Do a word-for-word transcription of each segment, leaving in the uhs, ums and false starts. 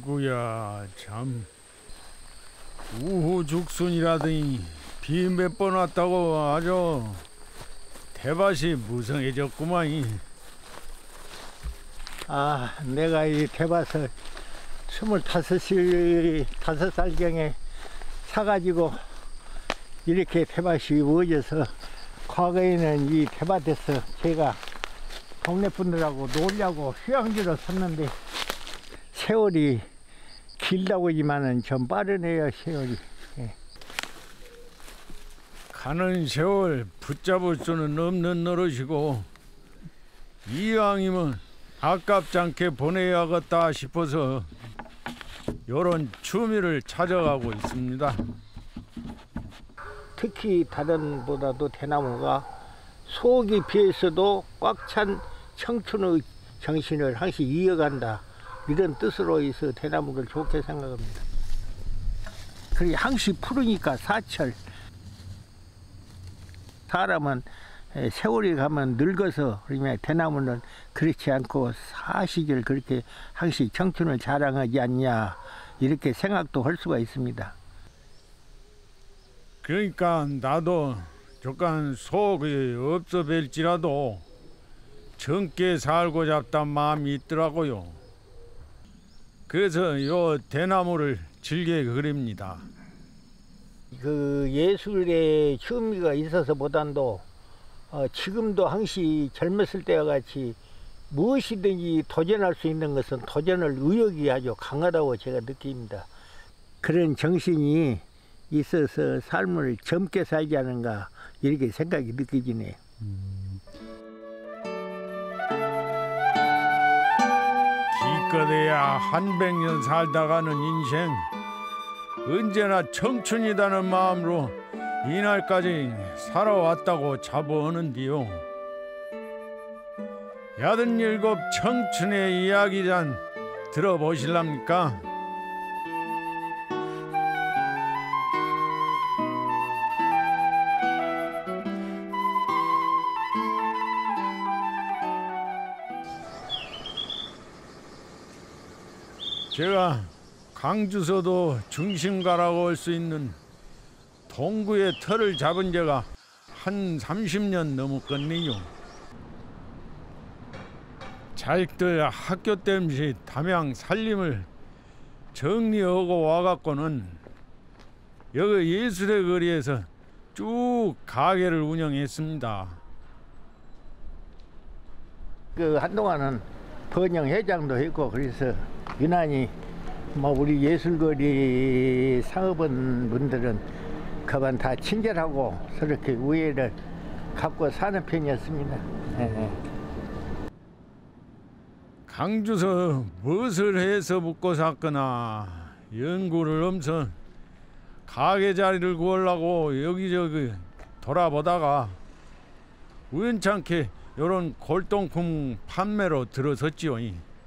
아이고야 참 우후죽순이라더니 비 몇 번 왔다고 아주 대밭이 무성해졌구만. 아, 내가 이 대밭을 스물다섯 시 다섯 살경에 사가지고 이렇게 대밭이 우어져서 과거에는 이 대밭에서 제가 동네 분들하고 놀려고 휴양지로 섰는데 세월이 길다고지만은 좀 빠르네요, 세월이. 예. 가는 세월 붙잡을 수는 없는 노릇이고 이왕이면 아깝지 않게 보내야겠다 싶어서 요런 취미를 찾아가고 있습니다. 특히 다른 보다도 대나무가 속이 비해서도 꽉 찬 청춘의 정신을 항상 이어간다, 이런 뜻으로 해서 대나무를 좋게 생각합니다. 그리고 항시 푸르니까 사철. 사람은 세월이 가면 늙어서, 그러면 대나무는 그렇지 않고 사시길 그렇게 항시 청춘을 자랑하지 않냐, 이렇게 생각도 할 수가 있습니다. 그러니까 나도 조금 속이 없어 뵐지라도 젊게 살고자 했단 마음이 있더라고요. 그래서 요 대나무를 즐겨 그립니다. 그 예술의 취미가 있어서 보단도 어, 지금도 항시 젊었을 때와 같이 무엇이든지 도전할 수 있는 것은 도전할 의욕이 아주 강하다고 제가 느낍니다. 그런 정신이 있어서 삶을 젊게 살지 않은가, 이렇게 생각이 느껴지네요. 음. 기껏해야 한백 년 살다가는 인생, 언제나 청춘이라는 마음으로 이날까지 살아왔다고 자부하는데요. 여든일곱 청춘의 이야기잔 들어보실랍니까? 제가 강주서도 중심가라고 할 수 있는 동구의 터를 잡은 지가 한 삼십 년 넘었겠네요. 자식들 학교 땜시 담양 살림을 정리하고 와갖고는 여기 예술의 거리에서 쭉 가게를 운영했습니다. 그 한동안은 번영 회장도 했고, 그래서 유난히 뭐 우리 예술거리 상업원 분들은 그만 다 친절하고 저렇게 우애를 갖고 사는 편이었습니다. 네. 강주서 무엇을 해서 묵고 샀거나 연구를 엄청 가게 자리를 구하려고 여기저기 돌아보다가 우연찮게 이런 골동품 판매로 들어섰지요.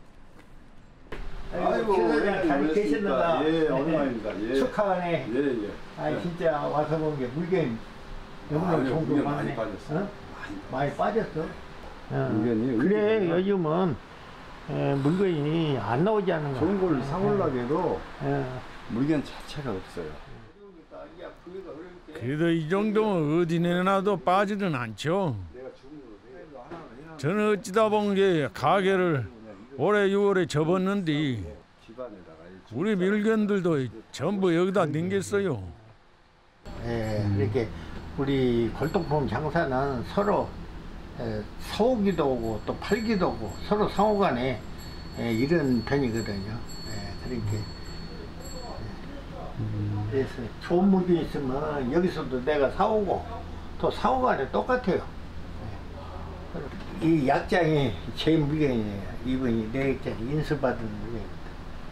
아이고, 기사장 잘 계셨는가? 예, 오랜만입니다. 예. 축하하네. 예, 예. 아, 진짜 와서 본 게 물건이 너무너무 좋은 거 많네. 많이 빠졌어. 어? 많이 빠졌어. 어. 물건이 그래, 많아. 요즘은 에, 물건이 안 나오지 않은 거. 좋은 걸 사오려고 해도 어. 물건 자체가 없어요. 그래도 이 정도면 어디 내놔도 빠지는 않죠. 저는 어찌다 본 게 가게를 올해 유월에 접었는데 우리 밀견들도 전부 여기다 댕겼어요. 예, 이렇게 우리 골동품 장사는 서로 에, 사오기도 하고 또 팔기도 하고 서로 상호간에 에, 이런 편이거든요. 예, 그렇게. 예. 그래서 좋은 물건이 있으면 여기서도 내가 사오고 또 상호간에 똑같아요. 예. 이 약장이 제 물건이에요. 이분이 내 약장 인수받은 물건입니다.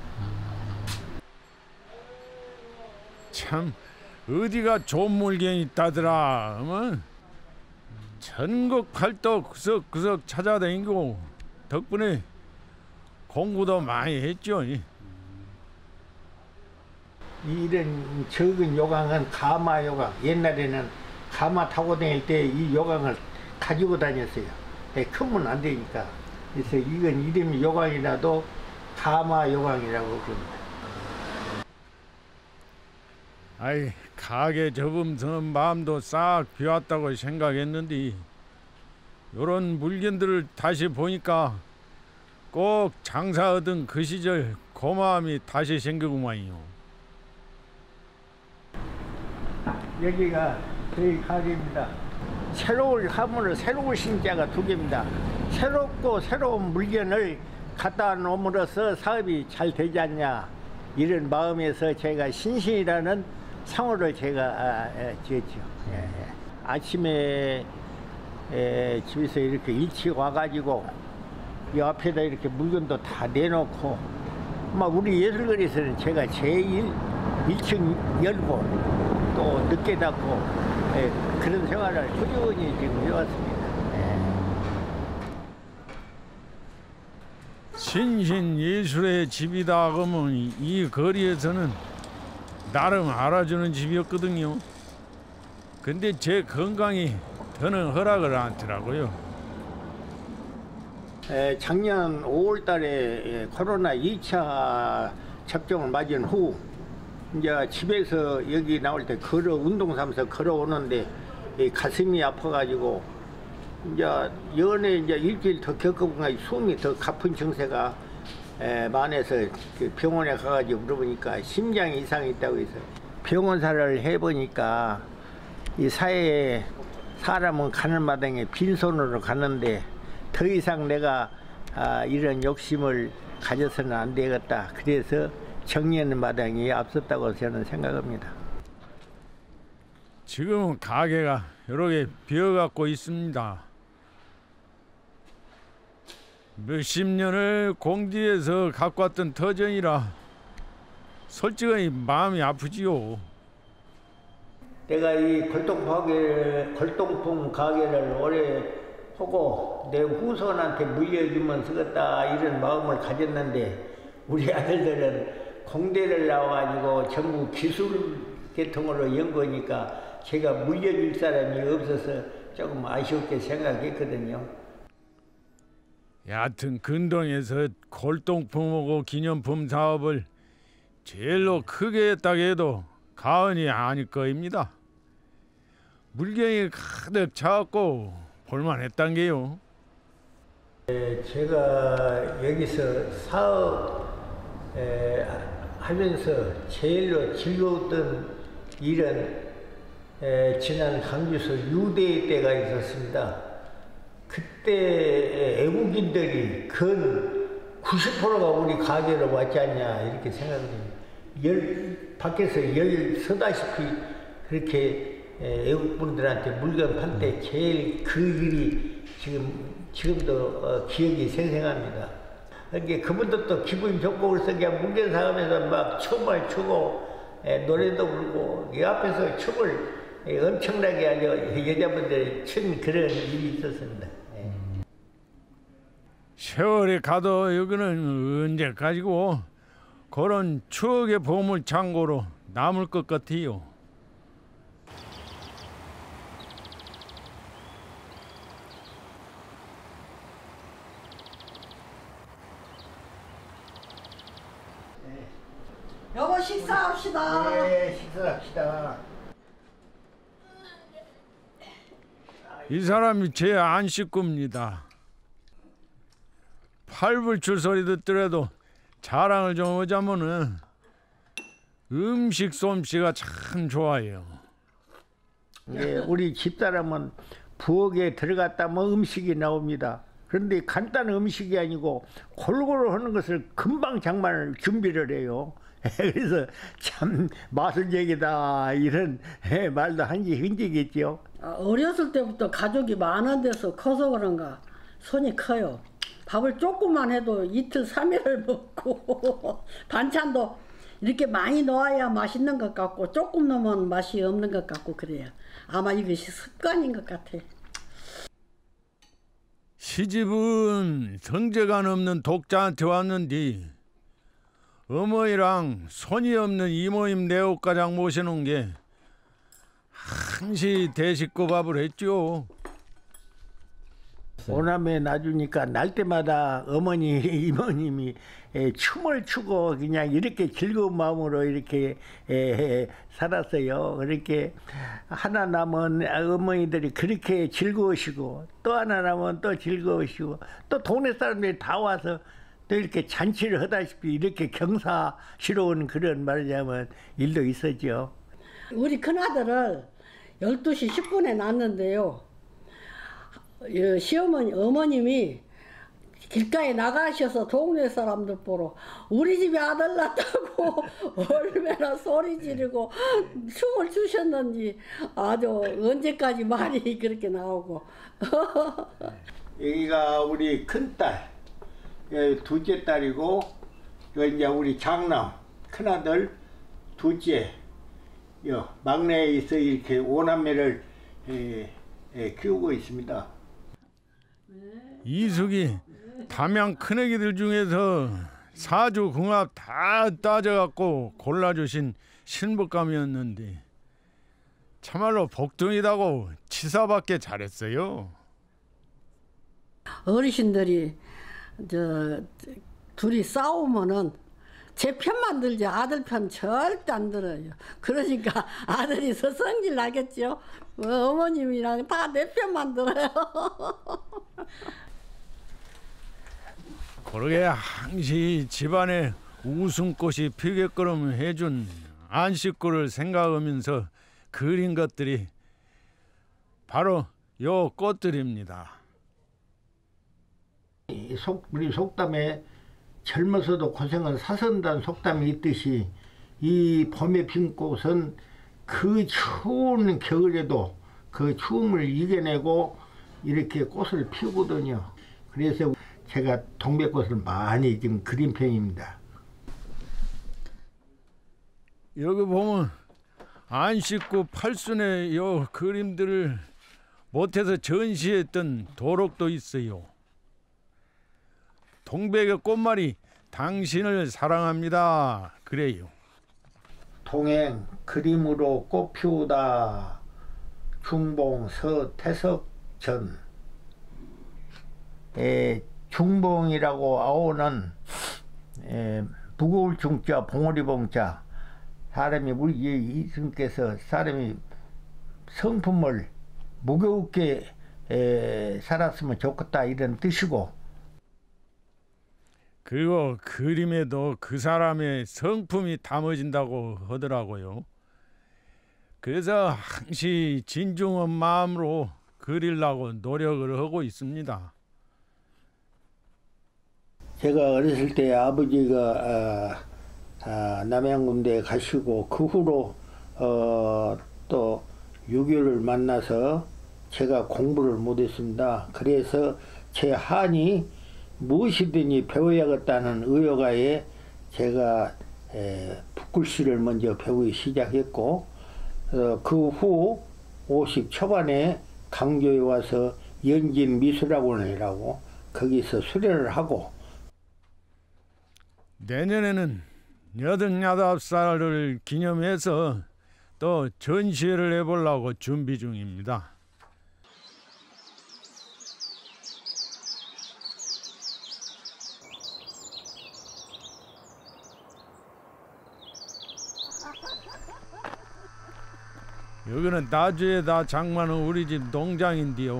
참 어디가 좋은 물건이 있다더라 하면 전국 팔도 구석구석 찾아다니고 덕분에 공부도 많이 했죠. 이런 적은 요강은 가마 요강. 옛날에는 가마 타고 다닐 때 이 요강을 가지고 다녔어요. 크면 안 되니까. 그래서 이건 이름이 요강이라도 가마 요강이라고 그럽니다. 아이, 가게 접으면서 마음도 싹 비웠다고 생각했는데 요런 물건들을 다시 보니까 꼭 장사하던 그 시절 고마움이 다시 생기구만요. 여기가 저희 가게입니다. 새로울 하면은 새로운 신자가 두 개입니다. 새롭고 새로운 물건을 갖다 놓음으로써 사업이 잘 되지 않냐, 이런 마음에서 제가 신신이라는 상호를 제가 아, 예, 지었죠. 예, 예. 아침에 예, 집에서 이렇게 일찍 와가지고 이 앞에다 이렇게 물건도 다 내놓고, 막 우리 예술거리에서는 제가 제일 일찍 열고 또 늦게 닫고 예, 그런 생활을 꾸준히 지금 해왔습니다. 예. 신신 예술의 집이다 그러면 이 거리에서는 나름 알아주는 집이었거든요. 근데 제 건강이 더는 허락을 안 하더라고요. 에, 작년 오월 달에 코로나 이 차 접종을 맞은 후 이제 집에서 여기 나올 때 걸어 운동 삼아서 걸어오는데 이 가슴이 아파가지고 이제 연에 이제 일주일 더 겪어보니까 숨이 더 가쁜 증세가 에, 많아서 그 병원에 가가지고 물어보니까 심장 이상이 있다고 해서 병원사를 해보니까 이 사회에 사람은 가는 마당에 빈손으로 가는데 더 이상 내가 아, 이런 욕심을 가져서는 안 되겠다. 그래서 정리하는 마당이 앞섰다고 저는 생각합니다. 지금은 가게가 여러 개 비어갖고 있습니다. 몇십 년을 공디에서 갖고 왔던 터전이라 솔직히 마음이 아프지요. 내가 이 골동품 가게, 골동품 가게를 오래 하고 내 후손한테 물려주면 쓰겠다 이런 마음을 가졌는데, 우리 아들들은 공대를 나와가지고 전부 기술 계통으로 연구하니까 제가 물려줄 사람이 없어서 조금 아쉬웠게 생각했거든요. 얕은 근동에서 골동품하고 기념품 사업을 제일로 크게 했다고 해도 가언이 아닐 거입니다. 물건이 가득 차갖고 볼만했단 게요. 에, 제가 여기서 사업 에, 하면서 제일로 즐거웠던 일은 에, 지난 강주서 유대 때가 있었습니다. 그때 외국인들이 근 구십 퍼센트가 우리 가게로 왔지 않냐 이렇게 생각합니다. 열, 밖에서 열 서다시피 그렇게 외국분들한테 물건 팔 때 제일 그 일이 지금, 지금도 어, 기억이 생생합니다. 그러니까 그분들도 기분이 좋고 그래서 그냥 물건 사가면서 막 춤을 추고 에, 노래도 부르고 이 앞에서 춤을 에, 엄청나게 아주 여자분들이 춘 그런 일이 있었습니다. 에. 세월이 가도 여기는 언제까지고 그런 추억의 보물 창고로 남을 것 같아요. 여보 식사합시다. 네, 식사합시다. 이 사람이 제 안 식구입니다. 팔불출 소리 듣더라도 자랑을 좀 하자면은 음식 솜씨가 참 좋아요. 예, 우리 집사람은 부엌에 들어갔다면 음식이 나옵니다. 그런데 간단한 음식이 아니고 골고루 하는 것을 금방 장만을 준비를 해요. 그래서 참 마술적이다 이런 말도 한지 흔적이겠죠. 어렸을 때부터 가족이 많은 데서 커서 그런가 손이 커요. 밥을 조금만 해도 이틀 삼일을 먹고 반찬도 이렇게 많이 넣어야 맛있는 것 같고 조금 넣으면 맛이 없는 것 같고 그래요. 아마 이것이 습관인 것 같아. 시집은 성재간 없는 독자한테 왔는데 어머니랑 손이 없는 이모님 내옷가장 모셔놓은 게 한시 대식구밥을 했죠. 오남매 놔주니까 날 때마다 어머니 이모님이 에, 춤을 추고 그냥 이렇게 즐거운 마음으로 이렇게 에, 살았어요. 이렇게 하나 남은 어머니들이 그렇게 즐거우시고 또 하나 남은 또 즐거우시고 또 동네 사람들이 다 와서 또 이렇게 잔치를 하다시피 이렇게 경사스러운 그런 말하자면 일도 있었죠. 우리 큰아들을 열두 시 십 분에 낳았는데요. 어, 시어머니, 어머님이 길가에 나가셔서 동네 사람들 보러 우리 집에 아들 낳았다고 얼마나 소리 지르고 춤을 추셨는지 아주 언제까지 말이 그렇게 나오고. 여기가 우리 큰딸, 둘째 딸이고, 여기 이제 우리 장남, 큰아들, 둘째, 요 막내에 있어 이렇게 오남매를 에, 에, 키우고 있습니다. 이숙이 담양 큰애기들 중에서 사주 궁합 다 따져갖고 골라주신 신부감이었는데 참말로 복둥이다고 치사받게 잘했어요. 어르신들이 저 둘이 싸우면은 제 편만 들지 아들 편 절대 안 들어요. 그러니까 아들이 서성질 나겠죠. 어, 어머님이랑 다 내 편만 들어요. 그러게 항시 집안에 웃음꽃이 피게끔 해준 안식구를 생각하면서 그린 것들이 바로 요 꽃들입니다. 이 속, 우리 속담에 젊어서도 고생은 사선다는 속담이 있듯이 이 봄에 핀 꽃은 그 추운 겨울에도 그 추움을 이겨내고 이렇게 꽃을 피우거든요. 그래서 제가 동백꽃을 많이 지금 그린 편입니다. 여기 보면 안식구 팔순의 요 그림들을 못해서 전시했던 도록도 있어요. 동백의 꽃말이 당신을 사랑합니다. 그래요. 동행 그림으로 꽃 피우다 중봉 서태석전. 에, 중봉이라고 아오는 에, 무거울 중자 봉오리 봉자. 사람이 우리 이승께서 사람이 성품을 무겁게 에, 살았으면 좋겠다 이런 뜻이고, 그리고 그림에도 그 사람의 성품이 담아진다고 하더라고요. 그래서 항시 진중한 마음으로 그리려고 노력을 하고 있습니다. 제가 어렸을 때 아버지가 아, 아, 남양군대에 가시고 그 후로 어, 또 유교를 만나서 제가 공부를 못했습니다. 그래서 제 한이 무엇이든지 배워야겠다는 의욕하에 제가 에, 붓글씨를 먼저 배우기 시작했고, 어, 그 후 오십 초반에 강조에 와서 연진미술학원이라고 거기서 수련을 하고, 내년에는 여든여덟 살을 기념해서 또 전시회를 해보려고 준비 중입니다. 여기는 나주에다 장만한 우리 집 농장인데요.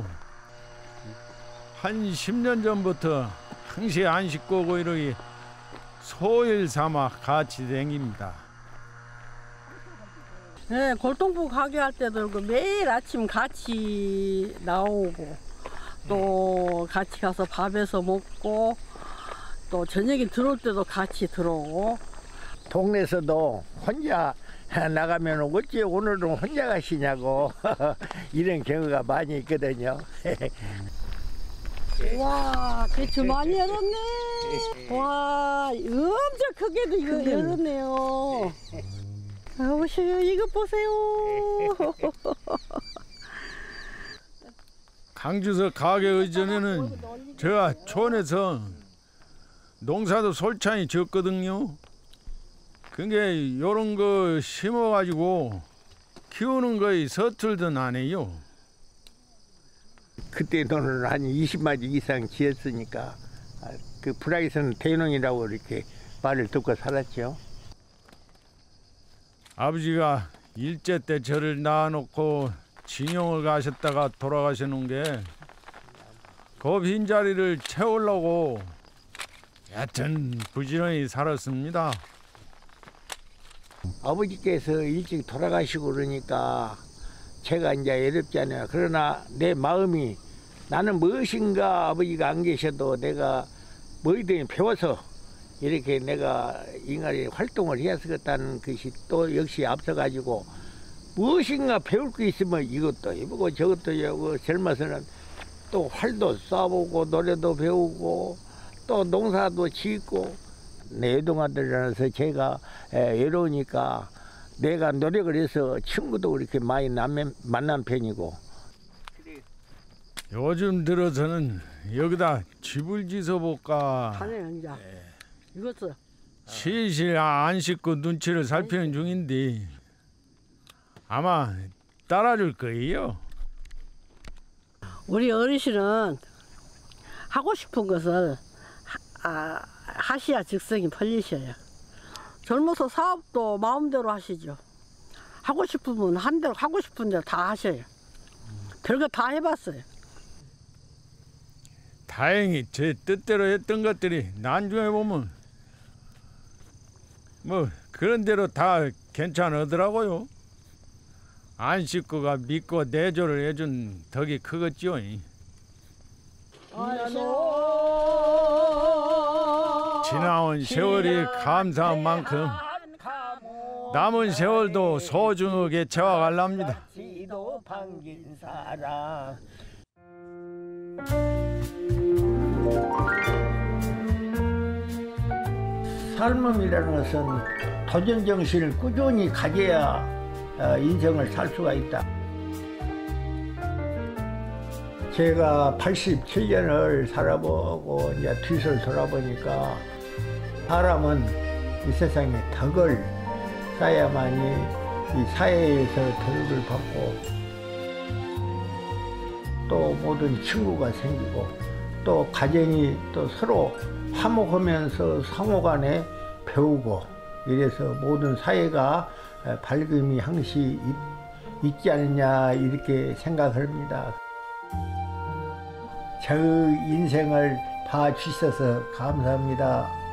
한 십 년 전부터 항시 안식구고 이러기 소일 삼아 같이 다닙니다. 네, 골동품 가게 할 때도 그 매일 아침 같이 나오고 또 같이 가서 밥해서 먹고 또 저녁에 들어올 때도 같이 들어오고. 동네에서도 혼자 나가면 어찌 오늘은 혼자 가시냐고 이런 경우가 많이 있거든요. 와, 배추 많이 열었네. 와, 엄청 크게도 이거 열었네요. 아, 보세요, 이거 보세요. 강주서 가게 이전에는 제가 촌에서 농사도 솔찬히 졌거든요. 그게 요런 거 심어가지고 키우는 거에 서툴던 안 해요. 그때 돈을 한 이십 마디 이상 지었으니까 아, 그 프라이선 대농이라고 이렇게 말을 듣고 살았죠. 아버지가 일제 때 저를 낳아놓고 징용을 가셨다가 돌아가시는 게 그 빈자리를 채우려고 여튼 부지런히 살았습니다. 아버지께서 일찍 돌아가시고 그러니까 제가 이제 외롭잖아요. 그러나 내 마음이 나는 무엇인가 아버지가 안 계셔도 내가 뭐이든 배워서 이렇게 내가 인간이 활동을 해야 쓰겠다는 것이 또 역시 앞서가지고 무엇인가 배울 게 있으면 이것도 해보고 저것도 해보고 젊어서는 또 활도 쏴보고 노래도 배우고 또 농사도 짓고 내 동아들이라서 제가 외로우니까 내가 노력을 해서 친구도 그렇게 많이 만난 편이고. 요즘 들어서는 여기다 집을 지어볼까 자네 이제 이것도 실실 안 씻고 눈치를 살피는 중인데 아마 따라줄 거예요. 우리 어르신은 하고 싶은 것을 하, 아, 하셔야 즉석이 풀리셔요. 젊어서 사업도 마음대로 하시죠. 하고 싶으면 한 대로 하고 싶은 대로 다 하셔요. 별거 다 해봤어요. 다행히 제 뜻대로 했던 것들이 나중에 보면 뭐 그런 대로 다 괜찮으더라고요. 안 씻고가 믿고 내조를 해준 덕이 크겠지요. 지나온 세월이 감사한 만큼 남은 세월도 소중하게 채워갈랍니다. 삶음이라는 것은 도전 정신을 꾸준히 가져야 인생을 살 수가 있다. 제가 팔십칠 년을 살아보고 이제 뒤를 돌아보니까 사람은 이 세상에 덕을 쌓아야만이 이 사회에서 교육을 받고 또 모든 친구가 생기고 또 가정이 또 서로 화목하면서 상호간에 배우고 이래서 모든 사회가 밝음이 항시 있지 않느냐 이렇게 생각합니다. 저 인생을 봐주셔서 감사합니다.